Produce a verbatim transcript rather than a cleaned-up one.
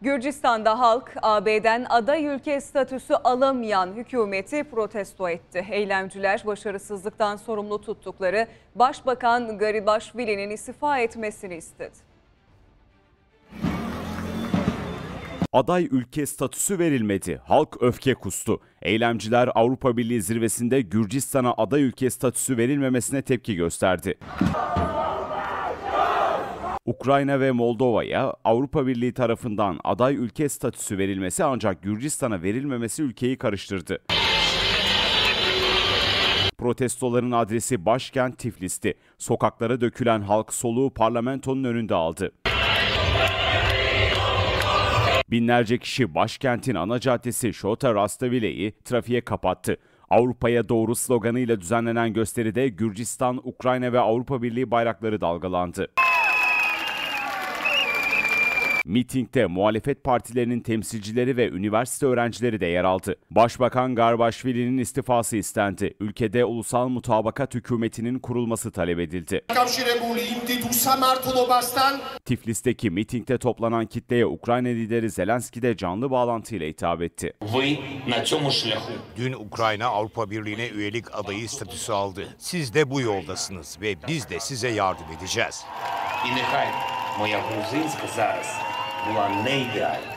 Gürcistan'da halk A B'den aday ülke statüsü alamayan hükümeti protesto etti. Eylemciler başarısızlıktan sorumlu tuttukları Başbakan Garibashvili'nin istifa etmesini istedi. Aday ülke statüsü verilmedi. Halk öfke kustu. Eylemciler Avrupa Birliği zirvesinde Gürcistan'a aday ülke statüsü verilmemesine tepki gösterdi. Ukrayna ve Moldova'ya Avrupa Birliği tarafından aday ülke statüsü verilmesi ancak Gürcistan'a verilmemesi ülkeyi karıştırdı. Protestoların adresi başkent Tiflis'ti. Sokaklara dökülen halk soluğu parlamentonun önünde aldı. Binlerce kişi başkentin ana caddesi Şota Rastavile'yi trafiğe kapattı. Avrupa'ya doğru sloganıyla düzenlenen gösteride Gürcistan, Ukrayna ve Avrupa Birliği bayrakları dalgalandı. Mitingde muhalefet partilerinin temsilcileri ve üniversite öğrencileri de yer aldı. Başbakan Garibashvili'nin istifası istendi. Ülkede ulusal mutabakat hükümetinin kurulması talep edildi. Tiflis'teki mitingde toplanan kitleye Ukrayna lideri Zelenski de canlı bağlantıyla hitap etti. Dün Ukrayna Avrupa Birliği'ne üyelik adayı statüsü aldı. Siz de bu yoldasınız ve biz de size yardım edeceğiz. Моя грузинська зараз була не ідеальна.